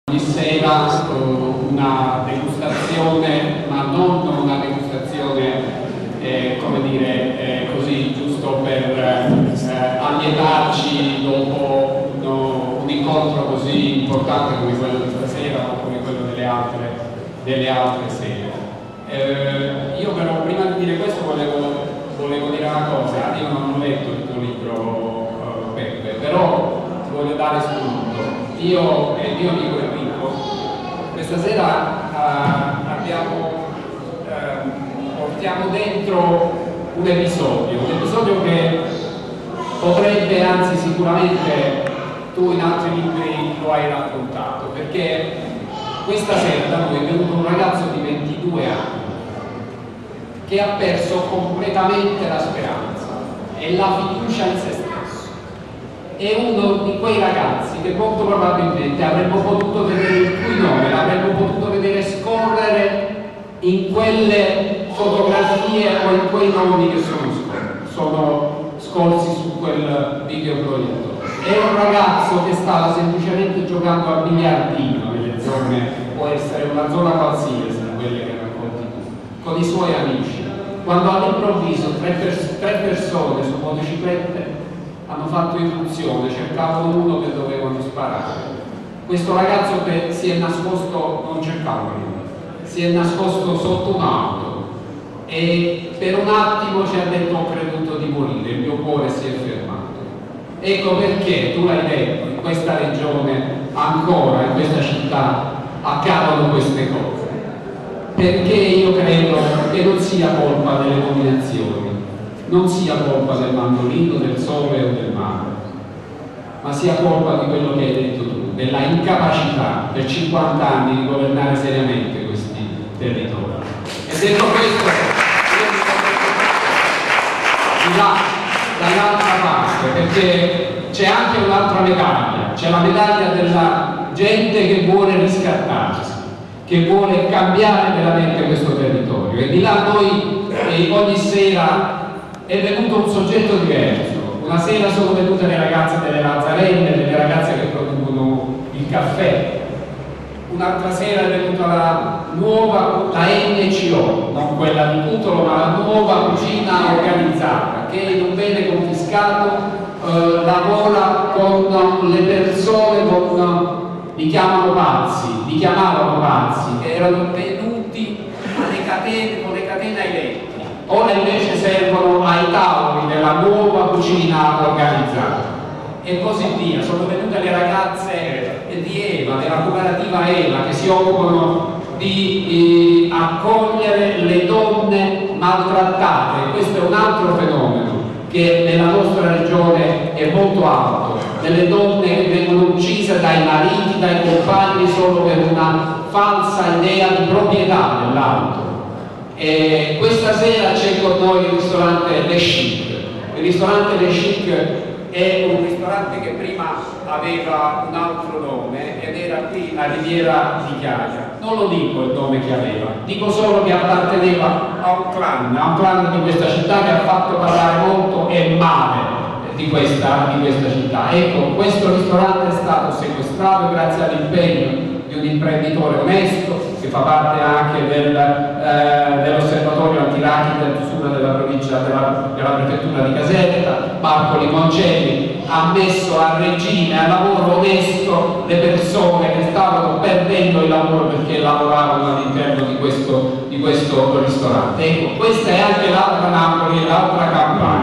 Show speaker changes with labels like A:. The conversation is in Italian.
A: Ogni sera una degustazione, ma non una degustazione come dire, così giusto per allietarci dopo un incontro così importante come quello di stasera o come quello delle altre sere. Io però prima di dire questo volevo dire una cosa. Io non ho letto il tuo libro, Peppe, però ti voglio dare spunto. Io e il mio amico Enrico questa sera portiamo dentro un episodio che potrebbe, anzi sicuramente tu in altri libri lo hai raccontato, perché questa sera da noi è venuto un ragazzo di 22 anni che ha perso completamente la speranza e la fiducia in se stesso. È uno di quei ragazzi che molto probabilmente avremmo potuto vedere, il cui nome l'avremmo potuto vedere scorrere in quelle fotografie o in quei nomi che sono scorsi su quel videoproiettore. È un ragazzo che stava semplicemente giocando al biliardino nelle zone, può essere una zona qualsiasi di quelle che racconti tu, con i suoi amici, quando all'improvviso tre persone su motociclette hanno fatto irruzione, cercavano uno che dovevano sparare. Questo ragazzo che si è nascosto, non cercava nulla, si è nascosto sotto un'auto e per un attimo ci ha detto: ho creduto di morire, il mio cuore si è fermato. Ecco perché, tu l'hai detto, in questa regione ancora, in questa città accadono queste cose, perché io credo che non sia colpa delle nominazioni, non sia colpa del mandolino, del sole o del mare, ma sia colpa di quello che hai detto tu, della incapacità per 50 anni di governare seriamente questi territori. E detto questo, di là, dall'altra parte, perché c'è anche un'altra medaglia, c'è la medaglia della gente che vuole riscattarsi, che vuole cambiare veramente questo territorio, e di là noi ogni sera è venuto un soggetto diverso. Una sera sono venute le ragazze delle Lazzarelle, delle ragazze che producono il caffè, un'altra sera è venuta la NCO, non quella di Cutolo, ma la nuova cucina organizzata, che in un bene confiscato lavora con le persone, li chiamavano pazzi, che erano tenuti alle catene, con le catene ai letti. Ora invece servono ai tavoli della nuova cucina organizzata e così via. Sono venute le ragazze di Eva, della cooperativa Eva, che si occupano di accogliere le donne maltrattate. Questo è un altro fenomeno che nella nostra regione è molto alto, delle donne che vengono uccise dai mariti, dai compagni solo per una falsa idea di proprietà dell'altro. E questa sera c'è con noi il ristorante Le Chic. Il ristorante Le Chic è un ristorante che prima aveva un altro nome ed era qui a Riviera di Chiaia. Non lo dico il nome che aveva, dico solo che apparteneva a un clan di questa città che ha fatto parlare molto e male di questa città. Ecco, questo ristorante è stato sequestrato grazie all'impegno di un imprenditore onesto che fa parte anche dell'osservatorio antiracchi dell'usura della provincia della prefettura di Caserta. Marco Limoncelli ha messo a regime, a lavoro onesto, le persone che stavano perdendo il lavoro perché lavoravano all'interno di questo ristorante. Ecco, questa è anche l'altra Napoli e l'altra Campania.